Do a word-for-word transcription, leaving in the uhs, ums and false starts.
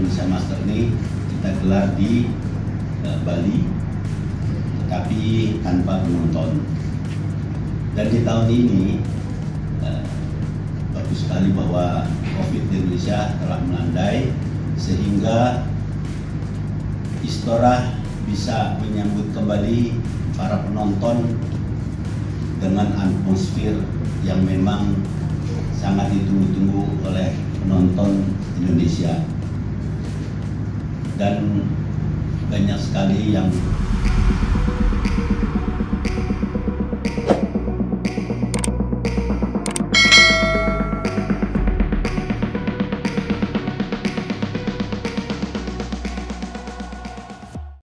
Indonesia Master ini kita gelar di uh, Bali, tetapi tanpa penonton. Dan di tahun ini uh, bagus sekali bahwa COVID di Indonesia telah melandai sehingga Istora bisa menyambut kembali para penonton dengan atmosfer yang memang sangat ditunggu-tunggu oleh penonton Indonesia. Dan banyak sekali yang